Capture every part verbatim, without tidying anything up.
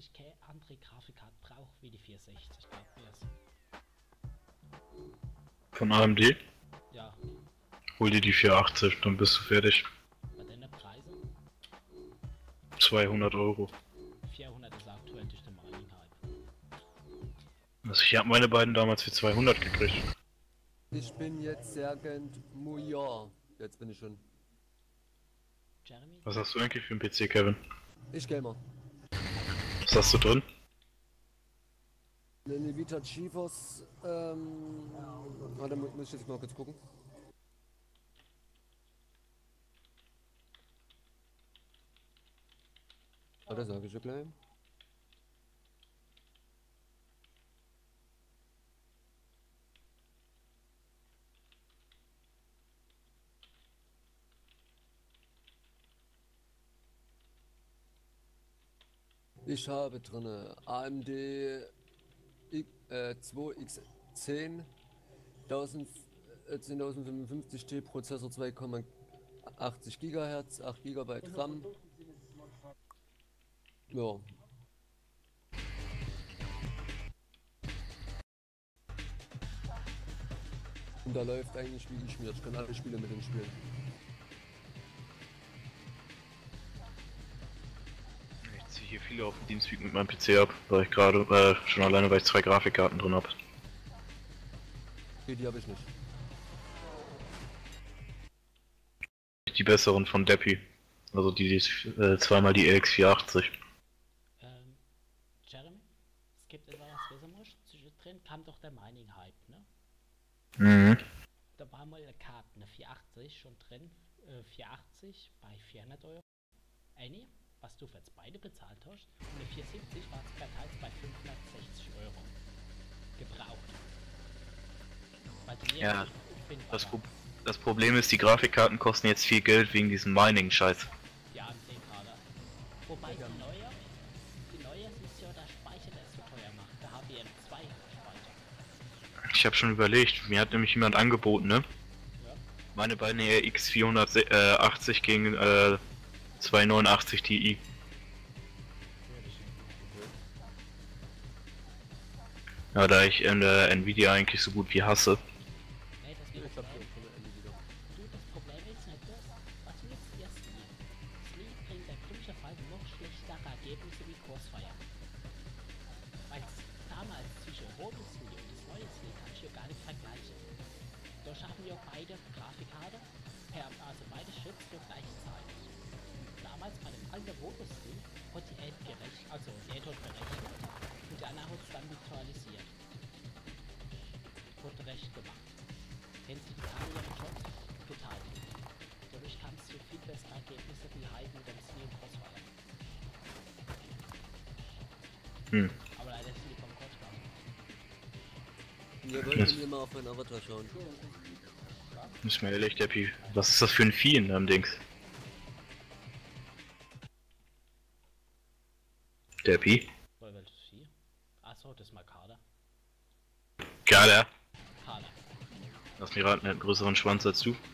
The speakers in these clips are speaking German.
ich keine andere Grafikkarte brauche wie die vierhundertsechzig, glaubt mir es. Von A M D? Ja. Hol dir die vierhundertachtzig, dann bist du fertig. Bei den Preisen? zweihundert Euro. vierhundert ist aktuell durch den Mining Hype. Also ich habe meine beiden damals für zweihundert gekriegt. Ich bin jetzt Sergeant Mujar. Jetzt bin ich schon. Jeremy? Was hast du eigentlich für einen P C, Kevin? Ich Gamer. Was hast du drin? Eine Nvidia GeForce, ähm... Warte, mu- muss ich jetzt mal kurz gucken. Warte, sage ich ja gleich. Ich habe drinne A M D I, äh, zwei X zehn zehntausendfünfundfünfzig T Prozessor zwei Komma achtzig Gigahertz, acht Gigabyte RAM. Ja. Und da läuft eigentlich wie geschmiert. Ich kann alle Spiele mit dem spielen. Ich ziehe hier viele auf dem Teamspeak mit meinem P C ab, weil ich gerade, äh, schon alleine, weil ich zwei Grafikkarten drin habe. Okay, die habe ich nicht. Die besseren von Deppy. Also die, die äh, zweimal die R X vierhundertachtzig. Ähm, Jeremy? Es gibt etwas, was wissen musst. Zwischendrin kam doch der Mining Hype, ne? Mhm. Da war mal eine Karte, eine vierhundertachtzig schon drin. Äh, vierhundertachtzig bei vierhundert Euro. Eine, was du für jetzt beide bezahlt hast. Und eine vierhundertsiebzig war es verteilt bei fünfhundertsechzig Euro. Gebraucht. Weil die Ja, auffindbar Das, Pro waren. das Problem ist, die Grafikkarten kosten jetzt viel Geld wegen diesem Mining-Scheiß. Die A M D-Kader. Wobei Ja. die neue, die neue ist ja der Speicher, der es so teuer macht. Der H B M zwei Speicher. Ich habe schon überlegt, mir hat nämlich jemand angeboten, ne? Ja. Meine beiden R X vierhundertachtzig gegen äh, zweihundertneunundachtzig Ti. Ja, da ich in der Nvidia eigentlich so gut wie hasse. Nee, das Ich geht habe nicht. die auch von der Ende wieder. Du, das Problem ist nicht das, was du jetzt hier Sleep. Sleep bringt der glücklicherweise noch schlechtere Ergebnisse wie Crossfire. Weil damals zwischen rotes Sleep und das neue Sleep kann ich ja gar nicht vergleichen. Da schaffen wir beide Grafikkarte, per, also beide Chips zur gleichen Zeit. Und damals bei dem alten rotes Sleep hat die Aid gerechnet, also die Aid hat berechnet und der andere hat es dann virtualisiert. Wurde recht gemacht. Kennst du die Karte schon? Total. Dadurch kannst du viel bessere Ergebnisse wie Hype mit dem Sleep Crossfire. Hm. Aber leider ist die vom Crossfire. Ihr wollt mir mal auf meinen Avatar schauen. Ist mir ehrlich, Deppy. Was ist das für ein Vieh in deinem Dings? Deppy? Woher willst du sie? Achso, das ist mal Kader. Geiler. Kader. Hast mir raten, einen größeren Schwanz als du. Nee.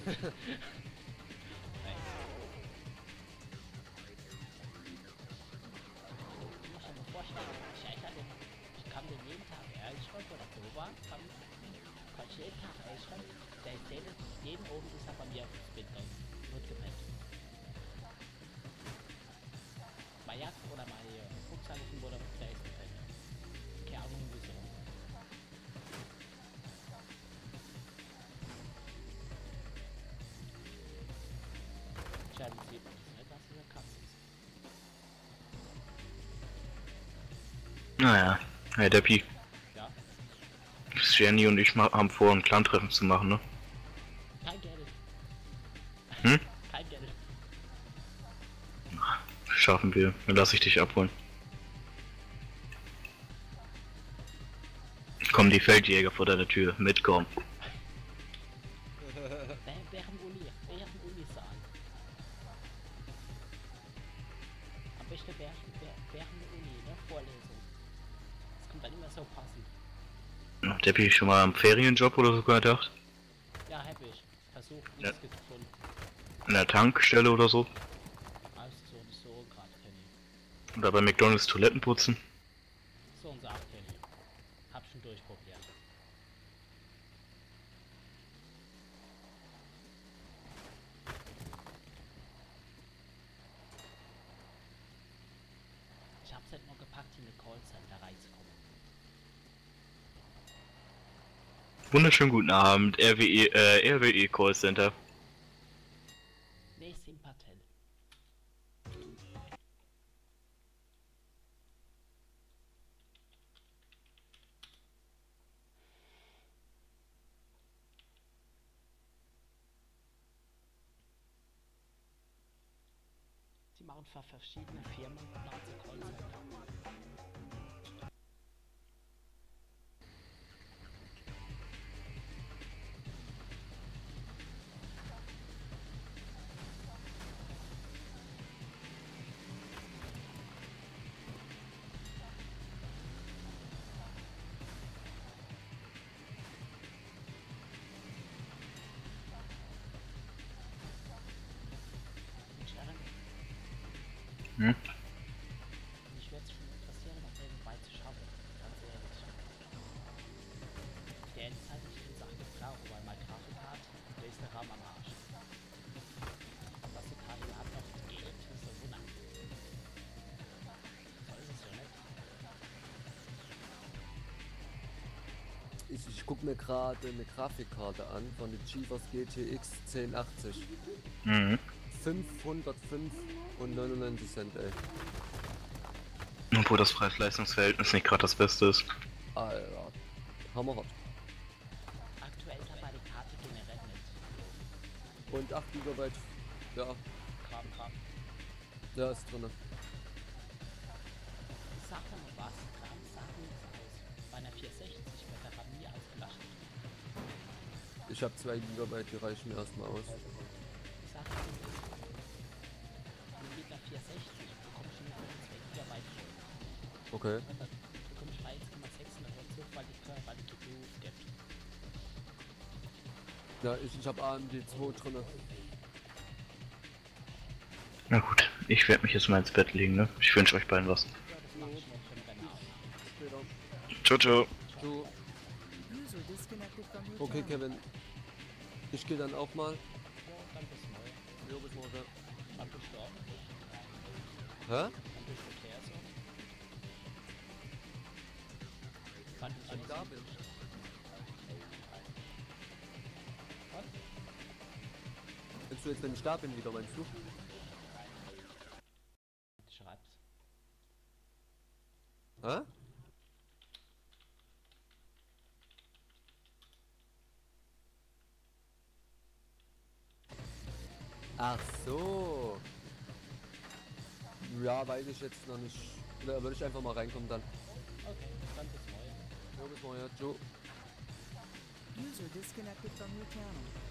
Du musst dir mal vorstellen, ich erinnere den, ich kann den jeden Tag einschreiben oder so war, kann, kann ich jeden Tag einschreiben, der ist jeden, jeden oben ist er bei mir auf dem Spin drin. Wird gepennt. Bei Jagd oder bei Fuchshalten wurde der ist gepennt. Keine Ahnung wieso. Scheiben sieht man das nicht, dass es eine Katze ist. Naja. Hey Deppy. Ja, Jenny und ich ma- haben vor, ein Clan-Treffen zu machen, ne? kein Geld. Hm? Kein Geld. Schaffen wir. Dann lass ich dich abholen. Kommen die Feldjäger vor deiner Tür. Mitkommen. Wer- Während Uni, während Unisaal. Am besten während, während während der Uni, ne? Vorlesung. Das kommt dann immer so passend. Deppy, schon mal am Ferienjob oder so gedacht? Ja, hab ich. Versucht, Ja. nichts gefunden. In der Tankstelle oder so? Also so, so gerade kenne Oder bei McDonalds Toiletten putzen. So und sagt er hier. Hab schon durchprobiert. Ich hab's halt nur gepackt, in eine Callcenter reinzukommen. Wunderschönen guten Abend, R W E, äh, R W E Call Center. Nee, Simpatel. Sie machen für verschiedene Firmen Nazi Callcenter. Hm? Mich würde es schon interessieren, was er so weit zu schaffen. Ganz ehrlich. Der ist halt nicht in Sachen Blau, weil mein Grafikkarte, der ist der Rahmen am Arsch. Was die Karte überhaupt noch geht, ist ein Wunder. So ist es ja nicht. Ich, ich gucke mir gerade eine Grafikkarte an von der GeForce G T X zehn achtzig. Mhm. fünfhundertfünf und neunundneunzig Cent, ey. Obwohl das Preis-Leistungs-Verhältnis nicht gerade das Beste ist. Alter. Hammerhart. Aktuell ist aber die Karte generell nicht. Und acht Gigabyte. Ja, Kram, Kram. da ist drin. Ich sag dir mal was, Kram sagt nichts aus. Bei einer vierhundertsechzig wird der RAM nie ausgelastet. Ich habe zwei Gigabyte, die reichen mir erstmal aus. Ich sag dir das. Mit einer vierhundertsechzig bekommst du nur zwei Gigabyte voll. Okay. Und dann bekommst du eins Komma sechs in der Wurzel, weil die weil die G P U gibt. Ja, ich, ich habe A M D zwei drin. Na gut, ich werde mich jetzt mal ins Bett legen, ne? Ich wünsche euch beiden was. Ja, das mach ich noch für den Abend. Später. Ciao, ciao. Du. User disconnected from your Okay, channel. Kevin. Ich gehe dann auch mal. Ja, dann bis morgen. Jo, bis morgen. Dann bist du auch. Hä? Dann bist du okay, so. Wann bist du Wenn ich da bin. Was? Willst du jetzt, wenn ich da bin, wieder meinst du? Schreib's. Hä? Ach so. Ja, weiß ich jetzt noch nicht. Da würde ich einfach mal reinkommen dann. Okay, dann bis morgen. Jo, bis morgen. Ciao. User disconnected from your channel.